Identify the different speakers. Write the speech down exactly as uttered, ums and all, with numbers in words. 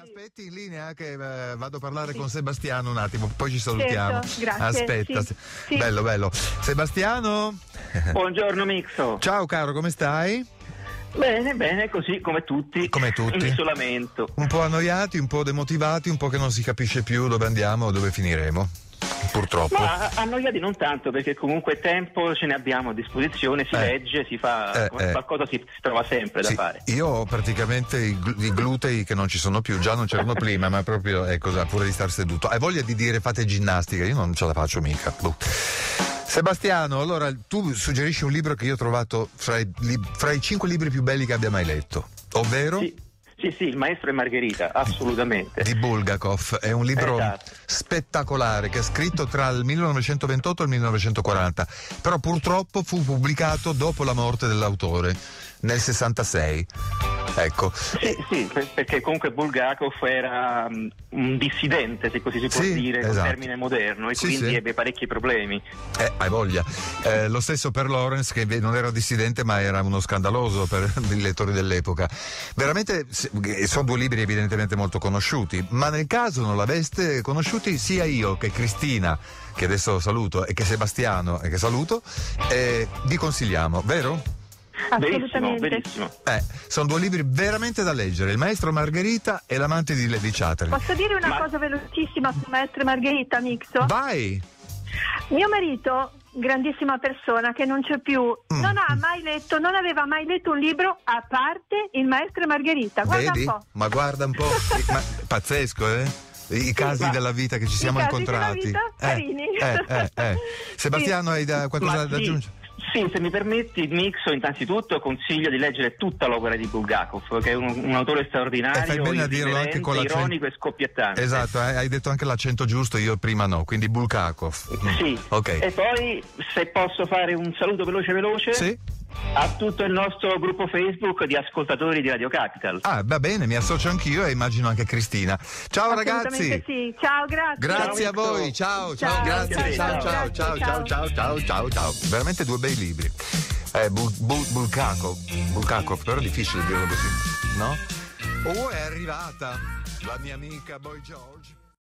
Speaker 1: aspetti in linea che eh, vado a parlare sì. con Sebastiano un attimo, poi ci salutiamo.
Speaker 2: Certo, grazie.
Speaker 1: Aspetta,
Speaker 2: sì. Sì.
Speaker 1: bello, bello. Sebastiano?
Speaker 3: Buongiorno Mixo.
Speaker 1: Ciao caro, come stai?
Speaker 3: Bene, bene, così come tutti.
Speaker 1: Come tutti.
Speaker 3: In isolamento.
Speaker 1: Un po' annoiati, un po' demotivati, un po' che non si capisce più dove andiamo o dove finiremo. Purtroppo.
Speaker 3: Ma annoiati non tanto, perché comunque tempo ce ne abbiamo a disposizione, si
Speaker 1: eh.
Speaker 3: legge, si fa
Speaker 1: eh, eh.
Speaker 3: qualcosa si, si trova sempre
Speaker 1: sì,
Speaker 3: da fare.
Speaker 1: Io ho praticamente i, gl- i glutei che non ci sono più, già non c'erano prima, ma proprio è cosa, pure di star seduto. Hai voglia di dire fate ginnastica, io non ce la faccio mica. Buh. Sebastiano, allora tu suggerisci un libro che io ho trovato fra i, li, fra i cinque libri più belli che abbia mai letto, ovvero?
Speaker 3: Sì. Sì, sì, Il maestro e Margherita, assolutamente.
Speaker 1: Di Bulgakov, è un libro
Speaker 3: esatto.
Speaker 1: spettacolare che è scritto tra il millenovecentoventotto e il millenovecentoquaranta, però purtroppo fu pubblicato dopo la morte dell'autore, nel sessantasei. Ecco.
Speaker 3: Sì, sì, perché comunque Bulgakov era um, un dissidente, se così si può
Speaker 1: sì,
Speaker 3: dire,
Speaker 1: esatto.
Speaker 3: con termine moderno, e
Speaker 1: sì,
Speaker 3: quindi
Speaker 1: sì.
Speaker 3: ebbe parecchi problemi.
Speaker 1: Eh, hai voglia. Eh, lo stesso per Lawrence, che non era dissidente ma era uno scandaloso per i lettori dell'epoca. Veramente sono due libri evidentemente molto conosciuti, ma nel caso non l'aveste conosciuti sia io che Cristina, che adesso saluto, e che Sebastiano, e che saluto, eh, vi consigliamo, vero?
Speaker 3: Benissimo, benissimo.
Speaker 1: Eh, sono due libri veramente da leggere, Il maestro Margherita e L'amante di Lady Chatterley.
Speaker 2: Posso dire una
Speaker 3: Ma...
Speaker 2: cosa velocissima sul maestro e Margherita, Mixo?
Speaker 1: Vai!
Speaker 2: Mio marito, grandissima persona che non c'è più, mm. non ha mai letto, non aveva mai letto un libro a parte Il maestro e Margherita. Guarda
Speaker 1: Vedi?
Speaker 2: un po'.
Speaker 1: Ma guarda un po', ma, pazzesco, eh? I casi
Speaker 2: sì,
Speaker 1: della vita che ci siamo
Speaker 2: i
Speaker 1: incontrati.
Speaker 2: Casi della vita, carini.
Speaker 1: Eh, eh, eh. Sebastiano, sì. hai da, qualcosa
Speaker 3: ma
Speaker 1: da
Speaker 3: sì.
Speaker 1: aggiungere?
Speaker 3: Sì, se mi permetti, Mixo, innanzitutto consiglio di leggere tutta l'opera di Bulgakov, che è un, un autore straordinario,
Speaker 1: e fai bene a dirlo anche con l'accento
Speaker 3: ironico e scoppiettante.
Speaker 1: Esatto, hai detto anche l'accento giusto, io prima no, quindi Bulgakov. Mm.
Speaker 3: Sì,
Speaker 1: okay.
Speaker 3: E poi se posso fare un saluto veloce veloce
Speaker 1: sì?
Speaker 3: a tutto il nostro gruppo Facebook di ascoltatori di Radio Capital.
Speaker 1: Ah, va bene, mi associo anch'io e immagino anche Cristina. Ciao ragazzi.
Speaker 2: Sì. Ciao, grazie.
Speaker 1: Grazie
Speaker 3: ciao,
Speaker 1: a voi, ciao, ciao,
Speaker 2: ciao
Speaker 1: grazie, ciao,
Speaker 3: ciao,
Speaker 1: ciao, ciao,
Speaker 2: ciao,
Speaker 1: ciao, ciao, ciao, ciao. Veramente due bei libri. Eh, Bul- Bul- Bulgakov, Bulgakov, però è difficile dirlo così, no? Oh, è arrivata la mia amica Boy George.